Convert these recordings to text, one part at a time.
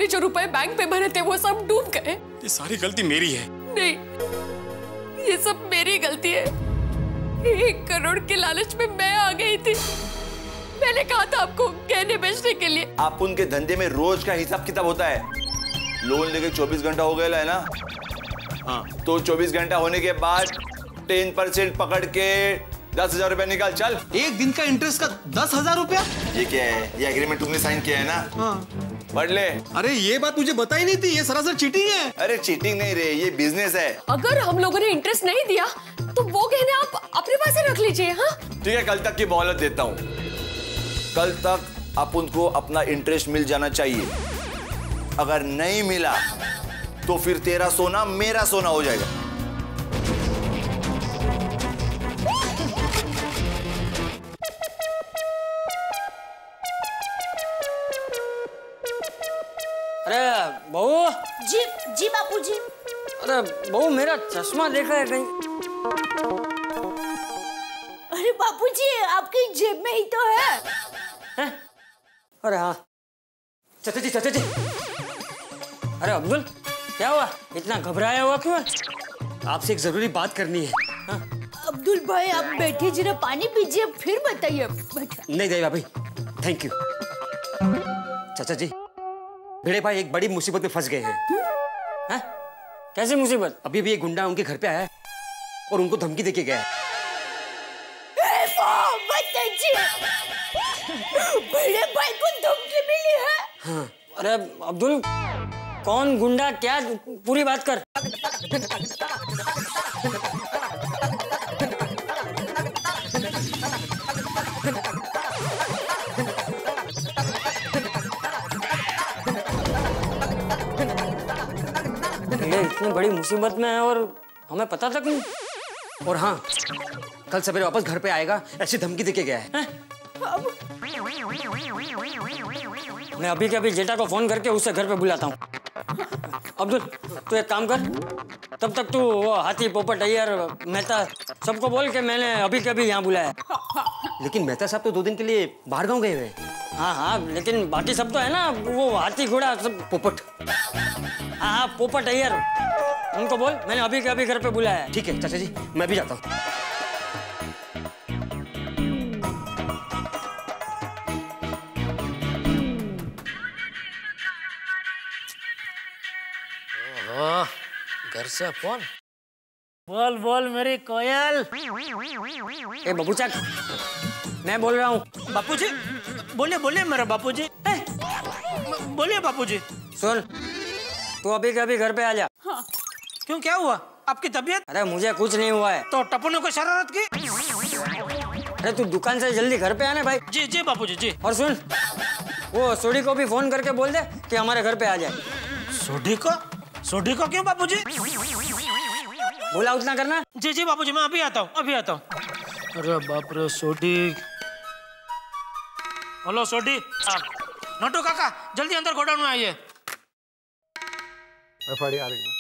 हमने जो रुपए बैंक पे भरे थे वो सब डूब गए। ये सारी गलती मेरी है। नहीं, ये सब मेरी गलती है। 1 करोड़ के लालच में मैं आ गई थी। मैंने कहा था आपको गहने बेचने के लिए। आप उनके धंधे में रोज का हिसाब किताब होता है। लोन लेके 24 घंटा हो गया है ना। हाँ, तो 24 घंटा होने के बाद 10% पकड़ के 10,000 रुपया निकाल। चल। एक दिन का इंटरेस्ट का 10,000 रुपया? ये क्या है? ये एग्रीमेंट तुमने साइन किया है ना? हाँ। पढ़ ले। अरे ये बात मुझे बताई नहीं थी, ये सरासर चीटिंग है। अरे चीटिंग नहीं रे, ये बिजनेस है। अगर हम लोगों ने इंटरेस्ट नहीं दिया तो वो गहने आप अपने पास ही रख लीजिए। हाँ ठीक है, कल तक की मोहलत देता हूँ। कल तक अपन को अपना इंटरेस्ट मिल जाना चाहिए। अगर नहीं मिला तो फिर तेरा सोना मेरा सोना हो जाएगा। अरे बहू। जी जी बापूजी। अरे बहू, मेरा चश्मा देखा है कहीं? अरे बापूजी, आपकी जेब में ही तो है। अरे हाँ, चाचा जी, चाचा जी। अरे अब्दुल, क्या हुआ? इतना घबराया हुआ क्यों है? आपसे एक जरूरी बात करनी है। हाँ? अब्दुल भाई, आप बैठिए, जरा पानी पीजिए, फिर बताइए। नहीं देवा भाई, थैंक यू। चाचा जी, भिड़े भाई एक बड़ी मुसीबत में फंस गए हैं। हाँ? कैसी मुसीबत? अभी भी एक गुंडा उनके घर पे आया और उनको धमकी देके गया। बड़े भाई को धमकी मिली है? हाँ। अरे अब्दुल, कौन गुंडा, क्या, पूरी बात कर। ये इतनी बड़ी मुसीबत में है और हमें पता तक नहीं। और हाँ, कल सवेरे वापस घर पे आएगा, ऐसी धमकी देके गया है। मैं अभी के अभी जेठा को फोन करके उसे घर पे बुलाता हूँ। अब्दुल, तू एक काम कर, तब तक तू वो हाथी, पोपट, अय्यर, मेहता सबको बोल के मैंने अभी के अभी यहाँ बुलाया। लेकिन मेहता साहब तो 2 दिन के लिए बाहर गाँव गए हुए। हाँ हाँ, लेकिन बाकी सब तो है ना, वो हाथी, घोड़ा, सब, पोपट। हाँ हाँ, पोपट, अय्यर, उनको बोल मैंने अभी के अभी घर पे बुलाया। ठीक है चाचा जी, मैं भी जाता हूँ। घर से फोन। बोल बोल मेरी कोयल। ए बबूचा, मैं बोल रहा हूँ। बापूजी, बोलिए बोलिए मेरा बापूजी। बोलिए बापूजी। सुन, तू अभी के अभी घर पे आ जा। हाँ। क्यों, क्या हुआ? आपकी तबीयत? अरे मुझे कुछ नहीं हुआ है। तो टप्पू को शरारत की? अरे तू दुकान से जल्दी घर पे आने भाई। जी जी बापूजी जी। और सुन, वो सोडी को भी फोन करके बोल दे कि हमारे घर पे आ जाए। सोडी को? सोडी को क्यों बापूजी? बोला उतना करना। जी जी बापूजी, मैं अभी आता हूँ, अभी आता हूँ। अरे बाप रे, सोडी। हेलो सोडी। नोटू काका, जल्दी अंदर गोडाउन में आइए। एफआईडी आ रही है।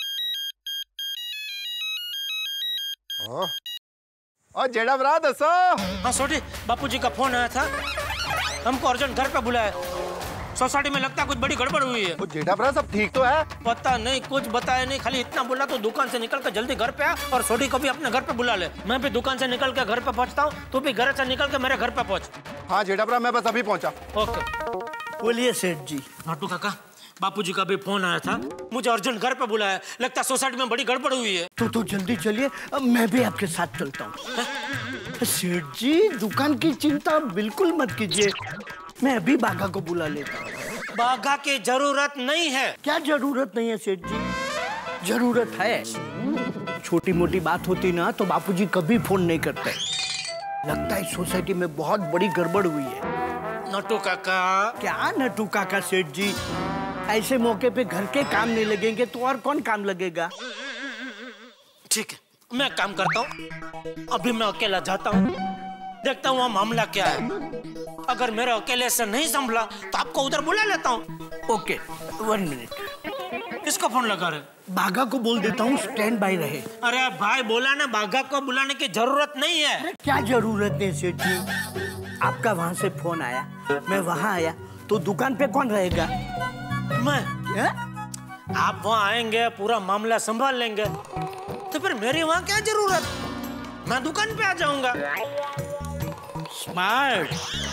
और जेड़ा ब्रा दसो। हाँ सोडी, बापूजी का फोन आया था, हमको अर्जेंट घर पे बुलाया। सोसाइटी में लगता है कुछ बड़ी गड़बड़ हुई है। जेठा ब्रा सब ठीक तो है? पता नहीं, कुछ बताया नहीं, खाली इतना बोला तो दुकान से निकल कर जल्दी घर पे आ और सोडी को भी अपने घर पे बुला ले। मैं भी दुकान से निकल के घर पे पहुंचता हूँ, तू भी घर से निकल के मेरे घर पे पहुंच। हाँ जेठा ब्रा, मैं बस अभी पहुंचा। ओके। बोलिए सेठ जी। नाटू काका, बापूजी का भी फोन आया था, मुझे अर्जेंट घर पे बुलाया, लगता सोसाइटी में बड़ी गड़बड़ हुई है। तो जल्दी चलिए, मैं भी आपके साथ चलता हूँ। सेठ जी, दुकान की चिंता बिल्कुल मत कीजिए, मैं अभी बाघा को बुला लेता हूँ। बाघा की जरूरत नहीं है। क्या जरूरत नहीं है सेठ जी? जरूरत है। छोटी मोटी बात होती ना तो बापूजी कभी फोन नहीं करते। लगता है सोसाइटी में बहुत बड़ी गड़बड़ हुई है। नटू काका। क्या नटू काका सेठ जी? ऐसे मौके पे घर के काम नहीं लगेंगे तो और कौन काम लगेगा? ठीक है, मैं काम करता हूँ, अभी मैं अकेला जाता हूँ, देखता हूँ वहाँ मामला क्या है। अगर मेरे अकेले से नहीं संभला तो आपको उधर बुला लेता हूँ। Okay, 1 minute. किसका फोन लगा रहे? बाघा को बोल देता हूँ स्टैंड बाय रहे। अरे भाई बोला ना, बाघा को बुलाने की जरूरत नहीं है। क्या जरूरत है सेठ जी? आपका वहाँ से फोन आया, मैं वहाँ आया तो दुकान पे कौन रहेगा? मैं क्या? आप वहाँ आएंगे, पूरा मामला संभाल लेंगे, तो फिर मेरी वहाँ क्या जरूरत? मैं दुकान पे आ जाऊंगा। स्मार्ट।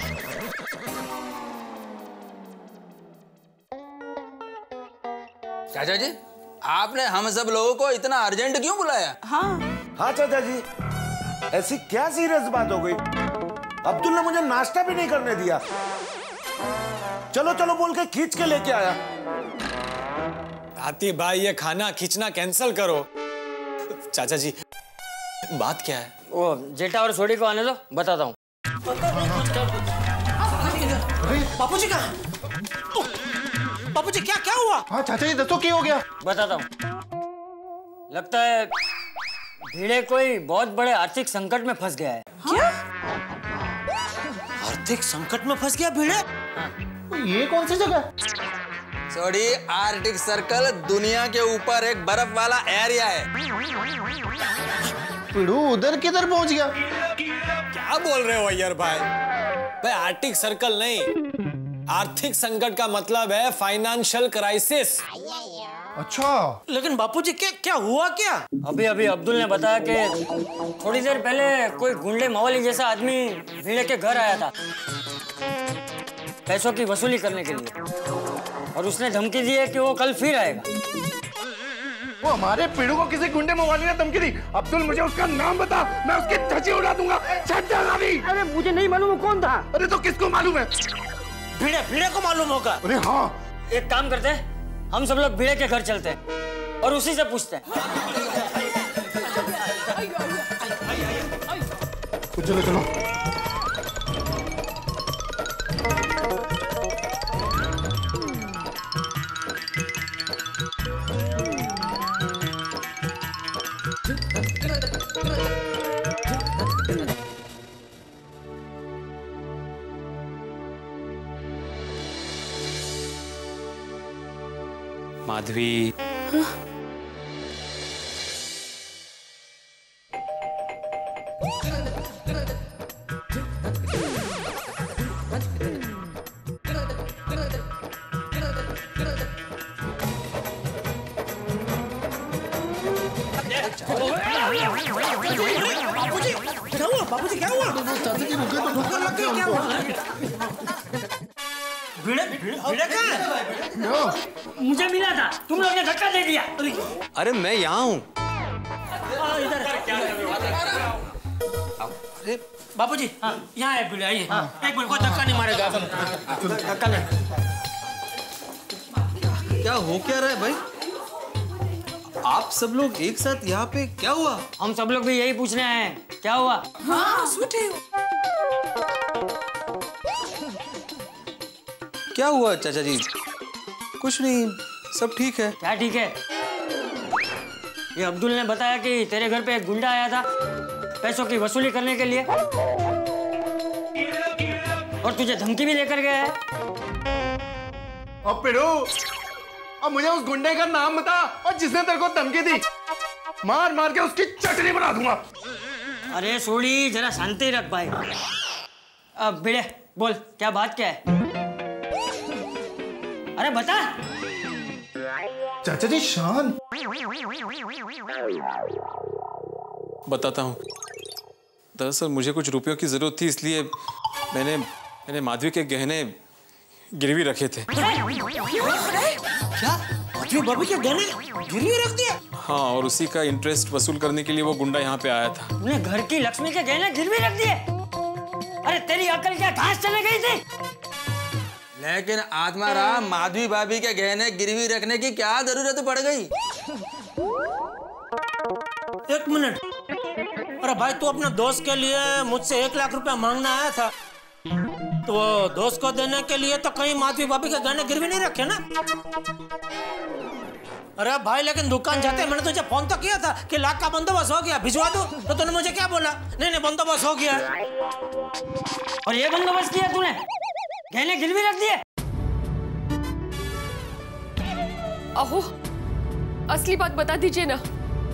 चाचा जी, आपने हम सब लोगों को इतना अर्जेंट क्यों बुलाया? हाँ चाचा जी, ऐसी क्या सीरियस बात हो गई? अब्दुल ने मुझे नाश्ता भी नहीं करने दिया। चलो चलो बोल के खींच के लेके आया। आती भाई, ये खाना खींचना कैंसिल करो। चाचा जी, बात क्या है? वो जेठा और सोडी को आने दो, बताता हूँ। बापूजी कहाँ? बापूजी क्या क्या हुआ? हाँ चाचा जी, दसो क्या हो गया? बताता हूँ। लगता है भिड़े कोई बहुत बड़े आर्थिक संकट में फंस गया है। क्या? आर्थिक संकट में फंस गया भिड़े? ये कौन सी जगह? सॉरी, आर्कटिक सर्कल दुनिया के ऊपर एक बर्फ वाला एरिया है। पिड़ू उधर किधर पहुंच गया? क्या बोल रहे हो अय्यर भाई? भाई आर्कटिक सर्कल नहीं, आर्थिक संकट का मतलब है फाइनेंशियल क्राइसिस। अच्छा, लेकिन बापूजी क्या क्या हुआ क्या? अभी अभी अब्दुल ने बताया कि थोड़ी देर पहले कोई गुंडे मवाली जैसा आदमी भिड़े के घर आया था पैसों की वसूली करने के लिए, और उसने धमकी दी है कि वो कल फिर आएगा। वो हमारे पिड़ू को किसी गुंडे मवाली ने धमकी दी। अब्दुल, मुझे उसका नाम बता, मैं उसकी धज्जी उड़ा दूंगा। अरे मुझे नहीं मालूम वो कौन था। अरे तो किसको मालूम है? भिड़े भिड़े को मालूम होगा। अरे हाँ, एक काम करते हैं, हम सब लोग भिड़े के घर चलते हैं और उसी से पूछते हैं। तो चलो चलो। माधवी, बापूजी क्या हुआ? क्या हुआ? भिड़े भिड़े कहाँ है? मुझे मिला था, तुम लोग ने धक्का दे दिया। अरे मैं यहाँ हूँ। अरे बापूजी, यहाँ है भिड़े, आइए। एक मिनट, कोई धक्का नहीं मारेगा। धक्का नहीं। क्या हो क्या रहा है भाई? आप सब लोग एक साथ यहाँ पे, क्या हुआ? हम सब लोग भी यही पूछने आए हैं, क्या हुआ? क्या हुआ चाचा जी? कुछ नहीं, सब ठीक है। क्या ठीक है? ये अब्दुल ने बताया कि तेरे घर पे एक गुंडा आया था पैसों की वसूली करने के लिए, और तुझे धमकी भी देकर गया है। अब पिड़ू, अब मुझे उस गुंडे का नाम बता, और जिसने तेरे को धमकी दी, मार मार के उसकी चटनी बना दूंगा। अरे सोड़ी, जरा शांति रख भाई। अब भिड़े बोल, क्या बात क्या है? अरे बता। चाचा जी शांत। बताता हूँ। दरअसल मुझे कुछ रुपयों की जरूरत थी, इसलिए मैंने माधवी के गहने गिरवी रखे थे। क्या? माधवी भाभी के गहने गिरवी रख दिया? हाँ, और उसी का इंटरेस्ट वसूल करने के लिए वो गुंडा यहाँ पे आया था। तूने घर की लक्ष्मी के गहने गिरवी रख दिए? अरे तेरी अकल क्या घास चले गई थी? लेकिन आत्माराम, माधवी भाभी के गहने गिरवी रखने की क्या जरूरत पड़ गई? एक मिनट। अरे भाई, तू अपने दोस्त के लिए मुझसे 1 लाख रुपया मांगना आया था, तो वो दोस्त को देने के लिए तो कहीं माधवी भाभी के गहने गिरवी नहीं रखे ना? अरे भाई, लेकिन दुकान जाते मैंने तुझे फोन तो किया था कि लाख का बंदोबस्त हो गया, भिजवा दो, तो तूने मुझे क्या बोला? नहीं बंदोबस्त हो गया। और ये बंदोबस्त किया तूने? गहने गिरवी रख दिए? अहो, असली बात बता दीजिए ना।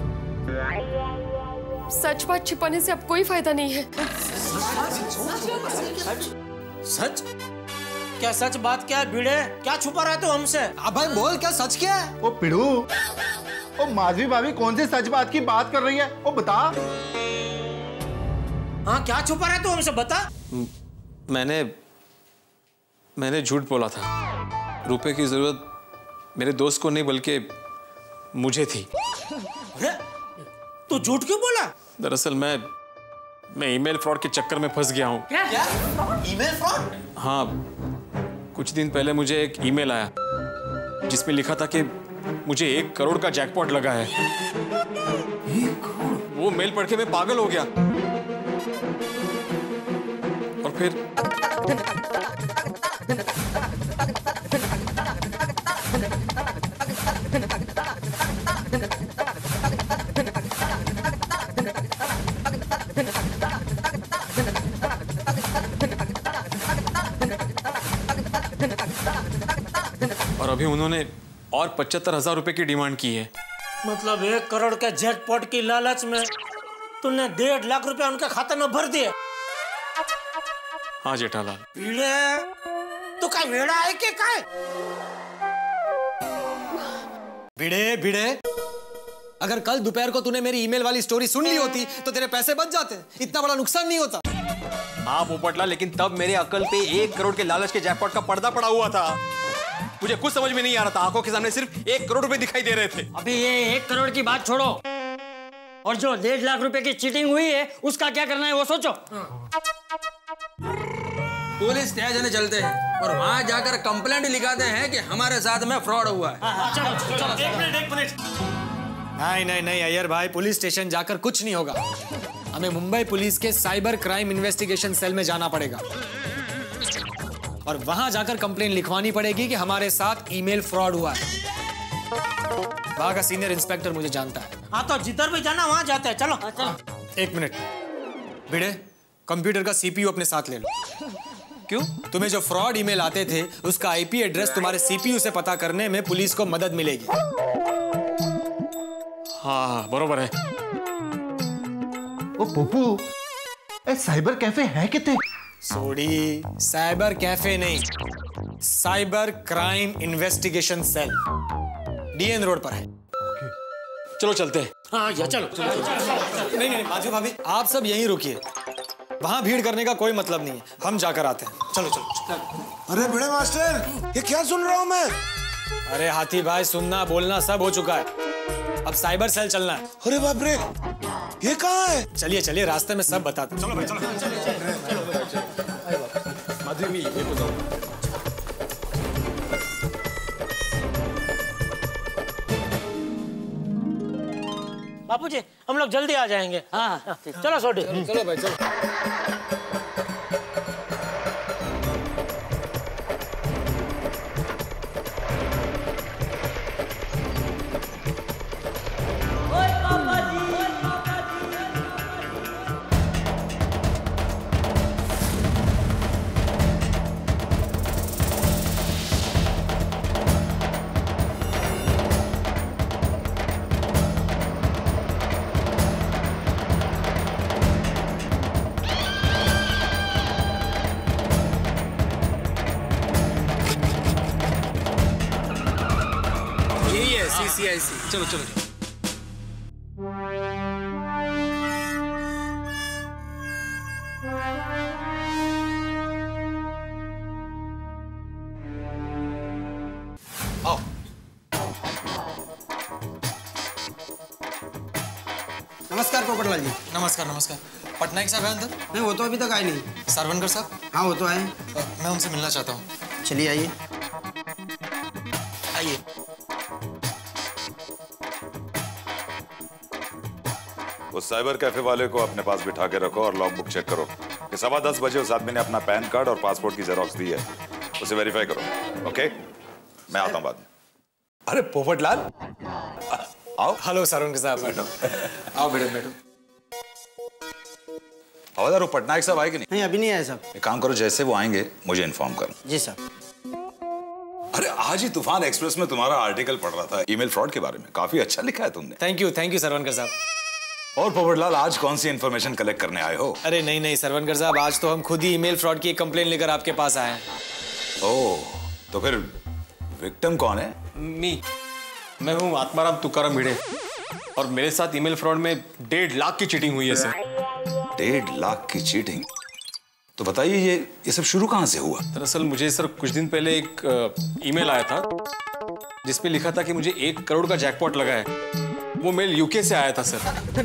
सच बात छिपाने से अब कोई फायदा नहीं है। सच? क्या सच बात क्या है भिड़े? क्या छुपा रहा है तू हमसे? अब भाई बोल, क्या सच क्या है? ओ पिड़ू, ओ माधवी भाभी कौन सी सच बात की बात कर रही है? ओ बता। हाँ, क्या छुपा रहा है तू हमसे, बता। मैंने झूठ बोला था। रुपए की जरूरत मेरे दोस्त को नहीं बल्कि मुझे थी। तू झूठ क्यों बोला? दरअसल मैं ईमेल फ्रॉड के चक्कर में फंस गया हूँ। क्या? Email fraud? हाँ, कुछ दिन पहले मुझे एक ईमेल आया जिसमें लिखा था कि मुझे 1 करोड़ का जैकपॉट लगा है। 1 करोड़? वो मेल पढ़ के मैं पागल हो गया और फिर अभी उन्होंने और 75,000 रुपए की डिमांड की है। मतलब 1 करोड़ के जैकपॉट की लालच में तूने 1.5 लाख रुपए उनके खाते में भर दिए? हाँ जेठालाल। भिड़े, तू का वेड़ा है कि क्या है? भिड़े, अगर कल दोपहर को तूने मेरी ईमेल वाली स्टोरी सुन ली होती तो तेरे पैसे बच जाते, इतना बड़ा नुकसान नहीं होता। हाँ पोपटलाल, लेकिन तब मेरे अकल पे 1 करोड़ के लालच के जैकपॉट का पर्दा पड़ा हुआ था। मुझे कुछ समझ में नहीं आ रहा था। आंखों के सामने सिर्फ 1 करोड़ रुपए दिखाई दे रहे थे। अभी ये 1 करोड़ की बात छोड़ो और जो 1.5 लाख रुपए की चीटिंग हुई है उसका क्या करना है वो सोचो। पुलिस स्टेशन चलते हैं और वहां जाकर कंप्लेंट लिखाते हैं कि हमारे साथ में फ्रॉड हुआ है। चलो। 1 मिनट। नहीं अय्यर भाई, पुलिस स्टेशन जाकर कुछ नहीं होगा। हमें मुंबई पुलिस के साइबर क्राइम इन्वेस्टिगेशन सेल में जाना पड़ेगा और वहां जाकर कंप्लेन लिखवानी पड़ेगी कि हमारे साथ ईमेल फ्रॉड हुआ है। वहां का सीनियर इंस्पेक्टर मुझे जानता है। हाँ, तो जिधर भी जाना वहां जाते हैं। चलो। 1 मिनट भिड़े, कंप्यूटर का CPU अपने साथ ले लो। क्यों? तुम्हें जो फ्रॉड ईमेल आते थे उसका IP एड्रेस तुम्हारे CPU से पता करने में पुलिस को मदद मिलेगी। हाँ बरोबर है। ओ पप्पू, ए साइबर कैफे है कितने? सोडी, साइबर कैफे नहीं, cyber crime investigation cell DN road पर है। चलो चलते हैं। हाँ या चलो। नहीं माधवी भाभी, आप सब यहीं रुकिए। वहां भीड़ करने का कोई मतलब नहीं है, हम जाकर आते हैं। चलो। अरे भिड़े मास्टर, ये क्या सुन रहा हूं मैं? अरे हाथी भाई, सुनना बोलना सब हो चुका है, अब साइबर सेल चलना है। अरे बाप रे, ये कहाँ है? चलिए रास्ते में सब बताते हैं। चलो भाई, चलो। माधवी, ये तो जाओ। बापूजी, हम लोग जल्दी आ जाएंगे। हाँ चलो सोडी। चलो भाई चलो। CCIC। चलो। आओ। नमस्कार पोपटलाल जी। नमस्कार। पटनायक साहब है अंदर? नहीं, वो तो अभी तक आए नहीं। सरवनकर साहब? हाँ वो तो आए। मैं उनसे मिलना चाहता हूँ। चलिए आइए। उस साइबर कैफे वाले को अपने पास बिठा के रखो और लॉग बुक चेक करो कि 10:15 बजे उस आदमी ने अपना पैन कार्ड और पासपोर्ट की जेरॉक्स दी है, उसे वेरीफाई करो। ओके, मैं आता हूं बाद में। अरे पोपटलाल, आओ। हेलो सरवनकर साहब। बैठो। आओ बैठो। हवलदार, पटनायक साहब आए कि नहीं, अभी नहीं आए साहब। एक काम करो, जैसे वो आएंगे मुझे इन्फॉर्म करो। जी साहब। अरे आज ही तूफान एक्सप्रेस में तुम्हारा आर्टिकल पढ़ रहा था ईमेल फ्रॉड के बारे में, काफी अच्छा लिखा है तुमने। थैंक यू सरवनकर साहब। और पोपटलाल, आज कौन सी इन्फॉर्मेशन कलेक्ट करने आए हो? अरे नहीं सरवनकर साहब, आज तो हम खुद ही ईमेल फ्रॉड की एक कंप्लेन लेकर आपके पास आए हैं। ओह, तो फिर विक्टिम कौन है? मैं हूँ आत्माराम तुकाराम भिड़े और मेरे साथ ईमेल फ्रॉड में 1.5 लाख की चीटिंग हुई है सर। 1.5 लाख की चीटिंग? तो बताइए ये सब शुरू कहाँ से हुआ? दरअसल मुझे सर कुछ दिन पहले एक ईमेल आया था जिसमें लिखा था कि मुझे 1 करोड़ का जैकपॉट लगा है। वो मेल यूके से आया था सर।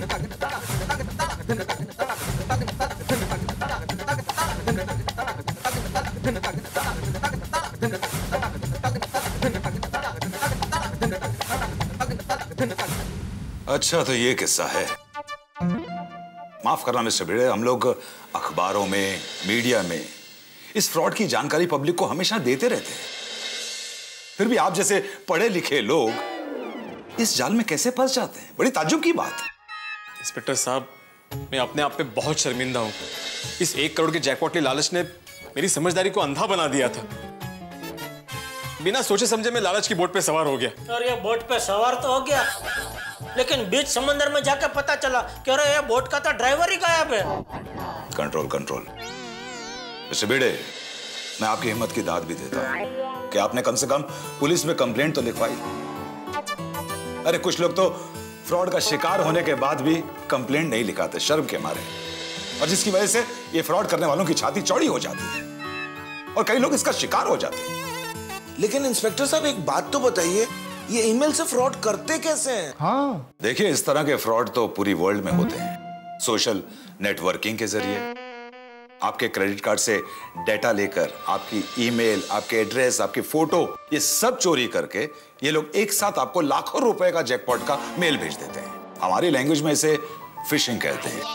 अच्छा, तो ये किस्सा है। माफ करना मिस्टर भिड़े, हम लोग अखबारों में, मीडिया में इस फ्रॉड की जानकारी पब्लिक को हमेशा देते रहते हैं। फिर भी आप जैसे पढ़े लिखे लोग इस जाल में कैसे फंस जाते हैं? बड़ी ताज्जुब की बात है। इंस्पेक्टर साहब, मैं अपने आप पे बहुत शर्मिंदा हूँ। इस 1 करोड़ के जैकपॉट के लालच ने मेरी समझदारी को अंधा बना दिया था। बिना सोचे समझे मैं लालच की बोट पे सवार हो गया। अरे बोट पे सवार तो हो गया, लेकिन बीच समंदर में जाकर पता चला कि अरे ये बोट का तो ड्राइवर ही गायब है। Control control. मिस्टर भिड़े, मैं आपकी हिम्मत की दाद भी देता हूं कि आपने कम से कम पुलिस में कंप्लेंट तो लिखवाई। अरे कुछ लोग तो फ्रॉड का शिकार होने के बाद भी कंप्लेंट नहीं लिखाते शर्म के मारे, और जिसकी वजह से ये फ्रॉड करने वालों की छाती चौड़ी हो जाती है और कई लोग इसका शिकार हो जाते हैं। लेकिन इंस्पेक्टर साहब, एक बात तो बताइए, ये ईमेल से फ्रॉड करते कैसे हैं? हाँ, देखिए, इस तरह के फ्रॉड तो पूरी वर्ल्ड में होते हैं। सोशल नेटवर्किंग के जरिए आपके क्रेडिट कार्ड से डेटा लेकर आपकी ईमेल, आपके एड्रेस, आपकी फोटो, ये सब चोरी करके ये लोग एक साथ आपको लाखों रुपए का जैकपॉट का मेल भेज देते हैं। हमारी लैंग्वेज में इसे फिशिंग कहते हैं।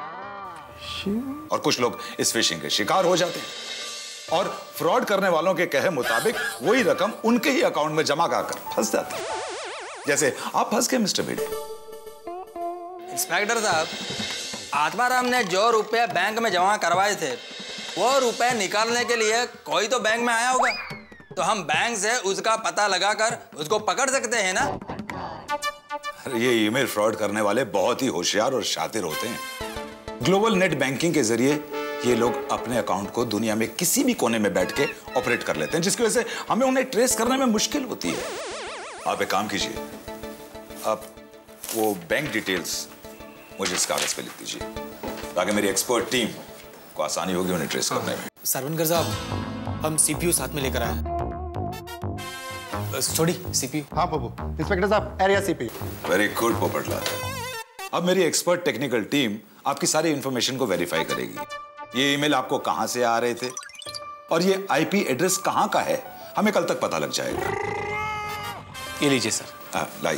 और कुछ लोग इस फिशिंग के शिकार हो जाते हैं और फ्रॉड करने वालों के कहे मुताबिक वही रकम उनके ही अकाउंट में जमा कर फंस जाती है, जैसे आप फंस गए मिस्टर भिड़े। इंस्पेक्टर साहब, आत्माराम ने जो रुपए बैंक में जमा करवाए थे वो रुपए निकालने के लिए कोई तो बैंक में आया होगा, तो हम बैंक से उसका पता लगाकर उसको पकड़ सकते हैं ना। ये ईमेल फ्रॉड करने वाले बहुत ही होशियार और शातिर होते हैं। ग्लोबल नेट बैंकिंग के जरिए ये लोग अपने अकाउंट को दुनिया में किसी भी कोने में बैठ के ऑपरेट कर लेते हैं, जिसकी वजह से हमें उन्हें ट्रेस करने में मुश्किल होती है। आप एक काम कीजिए, आप वो बैंक डिटेल्स मुझे इस कागज पे लिख दीजिए ताकि मेरी एक्सपर्ट टीम को आसानी होगी उन्हें ट्रेस करने में। सरवनकर साहब, हम सीपीयू साथ में लेकर आए हैं। छोड़ी सीपीयू। हाँ बाबू। इंस्पेक्टर साहब, एरिया सीपीयू। Very good Popatlal. अब मेरी एक्सपर्ट टेक्निकल टीम आपकी सारी इंफॉर्मेशन को वेरीफाई करेगी। ये ईमेल आपको कहां से आ रहे थे और ये आईपी एड्रेस कहां का है, हमें कल तक पता लग जाएगा। ये लीजिए सर। लाई।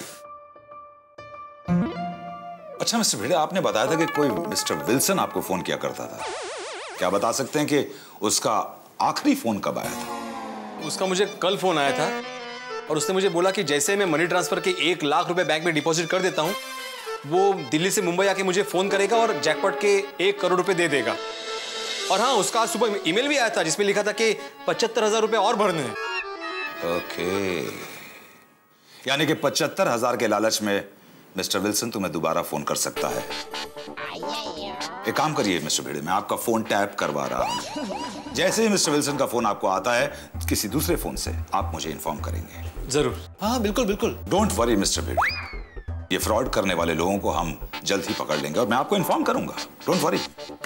अच्छा मिस्टर भिड़े, आपने बताया था कि कोई मिस्टर विल्सन आपको फोन किया करता था। क्या बता सकते हैं कि उसका आखिरी फोन कब आया था? उसका मुझे कल फोन आया था और उसने मुझे बोला कि जैसे मैं मनी ट्रांसफर के 1 लाख रुपए बैंक में डिपॉजिट कर देता हूं, वो दिल्ली से मुंबई आके मुझे फोन करेगा और जैकपॉट के 1 करोड़ रुपए दे देगा। और हाँ, उसका आज सुबह ईमेल भी आया था जिसमें लिखा था कि 75,000 रुपए और भरने हैं। ओके, यानी कि 75,000 के लालच में मिस्टर विल्सन तुम्हें दोबारा फोन कर सकता है। एक काम करिए मिस्टर भिड़े, मैं आपका फोन टैप करवा रहा हूं। जैसे ही मिस्टर विल्सन का फोन आपको आता है किसी दूसरे फोन से, आप मुझे इन्फॉर्म करेंगे। जरूर। हाँ बिल्कुल बिल्कुल। डोंट वरी मिस्टर भिड़े, ये फ्रॉड करने वाले लोगों को हम जल्द ही पकड़ लेंगे और मैं आपको इन्फॉर्म करूंगा। Don't worry.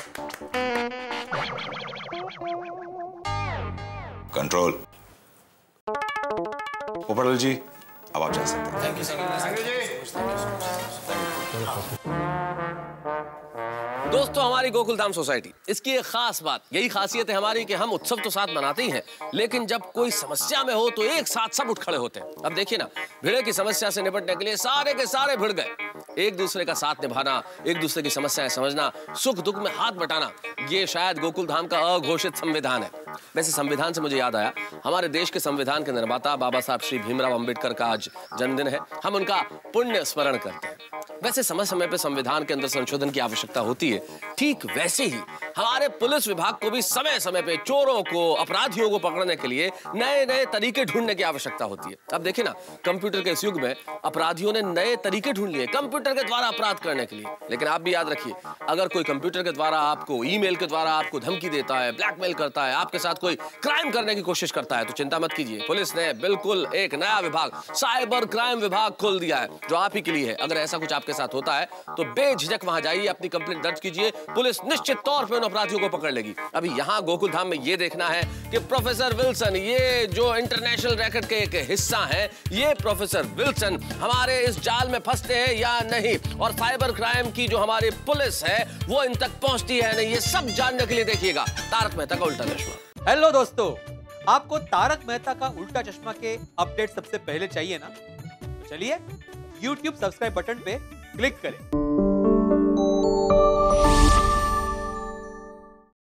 Control. Popatlal ji, अब आप जा सकते हैं। Thank you sir. दोस्तों, हमारी गोकुलधाम सोसाइटी, इसकी एक खास बात, यही खासियत है हमारी कि हम उत्सव तो साथ मनाते ही हैं, लेकिन जब कोई समस्या में हो तो एक साथ सब उठ खड़े होते हैं। अब देखिए ना, भिड़े की समस्या से निपटने के लिए सारे के सारे भिड़ गए। एक दूसरे का साथ निभाना, एक दूसरे की समस्याएं समझना, सुख दुख में हाथ बटाना, ये शायद गोकुलधाम का अघोषित संविधान है। वैसे संविधान से मुझे याद आया, हमारे देश के संविधान के निर्माता बाबा साहब श्री भीमराव अंबेडकर का आज जन्मदिन है। हम उनका पुण्य स्मरण करते हैं। वैसे समय समय पर संविधान के अंदर संशोधन की आवश्यकता होती है, ठीक वैसे ही हमारे पुलिस विभाग को भी समय समय पे चोरों को, अपराधियों को पकड़ने के लिए नए नए तरीके ढूंढने की आवश्यकता होती है। अब देखिए ना, कंप्यूटर के इस युग में अपराधियों ने नए तरीके ढूंढ लिए कंप्यूटर के द्वारा अपराध करने के लिए। लेकिन आप भी याद रखिए, अगर कोई कंप्यूटर के द्वारा आपको, ईमेल के द्वारा आपको धमकी देता है, ब्लैकमेल करता है, आपके साथ कोई क्राइम करने की कोशिश करता है, तो चिंता मत कीजिए। पुलिस ने बिल्कुल एक नया विभाग, साइबर क्राइम विभाग खोल दिया है, जो आप ही के लिए है। अगर ऐसा कुछ आपके साथ होता है तो बेझिझक वहां जाइए, अपनी कंप्लेंट दर्ज कीजिए, पुलिस निश्चित तौर पे उन अपराधियों को पकड़ लेगी। अभी यहाँ गोकुल धाम में ये देखना है कि प्रोफेसर विल्सन, ये जो इंटरनेशनल रैकेट के एक हिस्सा है, ये प्रोफेसर विल्सन हमारे इस जाल में फंसते हैं या नहीं, और साइबर क्राइम की जो हमारी पुलिस है वो इन तक पहुंचती है नहीं, ये सब जानने के लिए देखिएगा तारक मेहता का उल्टा चश्मा। हेलो दोस्तों, आपको तारक मेहता का उल्टा चश्मा के अपडेट सबसे पहले चाहिए ना? चलिए YouTube सब्सक्राइब बटन पे क्लिक करें।